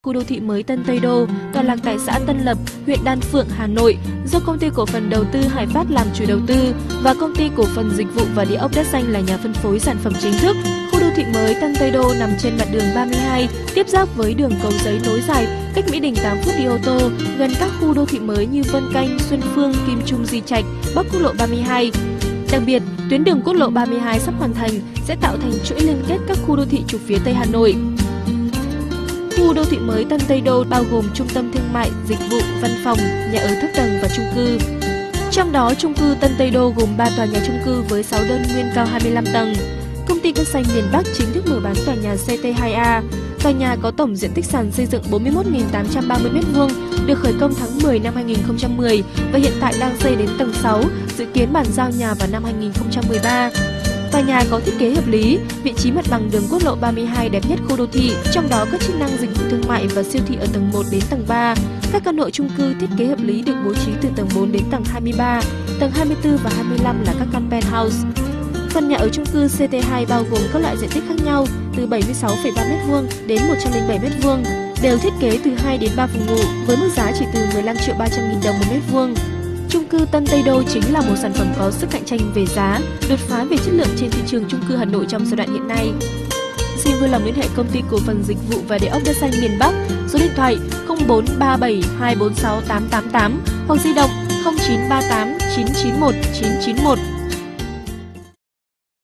Khu đô thị mới Tân Tây Đô, tọa lạc tại xã Tân Lập, huyện Đan Phượng, Hà Nội, do Công ty Cổ phần Đầu tư Hải Phát làm chủ đầu tư và Công ty Cổ phần Dịch vụ và Địa ốc Đất Xanh là nhà phân phối sản phẩm chính thức. Khu đô thị mới Tân Tây Đô nằm trên mặt đường 32, tiếp giáp với đường Cầu Giấy nối dài, cách Mỹ Đình 8 phút đi ô tô, gần các khu đô thị mới như Vân Canh, Xuân Phương, Kim Trung, Di Trạch, Bắc Quốc lộ 32. Đặc biệt, tuyến đường quốc lộ 32 sắp hoàn thành sẽ tạo thành chuỗi liên kết các khu đô thị trục phía Tây Hà Nội. Khu đô thị mới Tân Tây Đô bao gồm trung tâm thương mại, dịch vụ, văn phòng, nhà ở thấp tầng và chung cư. Trong đó, chung cư Tân Tây Đô gồm 3 tòa nhà chung cư với 6 đơn nguyên cao 25 tầng. Công ty Đất Xanh miền Bắc chính thức mở bán tòa nhà CT2A. Tòa nhà có tổng diện tích sàn xây dựng 41.830 m2, được khởi công tháng 10 năm 2010 và hiện tại đang xây đến tầng 6, dự kiến bàn giao nhà vào năm 2013. Tòa nhà có thiết kế hợp lý, vị trí mặt bằng đường quốc lộ 32 đẹp nhất khu đô thị, trong đó các chức năng dịch vụ thương mại và siêu thị ở tầng 1 đến tầng 3. Các căn hộ chung cư thiết kế hợp lý được bố trí từ tầng 4 đến tầng 23, tầng 24 và 25 là các căn penthouse. Phần nhà ở chung cư CT2 bao gồm các loại diện tích khác nhau từ 76,3 m2 đến 107 m2, đều thiết kế từ 2 đến 3 phòng ngủ với mức giá chỉ từ 15.300.000 đồng một mét vuông. Chung cư Tân Tây Đô chính là một sản phẩm có sức cạnh tranh về giá, đột phá về chất lượng trên thị trường chung cư Hà Nội trong giai đoạn hiện nay. Xin vui lòng liên hệ Công ty Cổ phần Dịch vụ và Địa ốc Đất Xanh miền Bắc, số điện thoại 0437 246 888 hoặc di động 0938 991 991.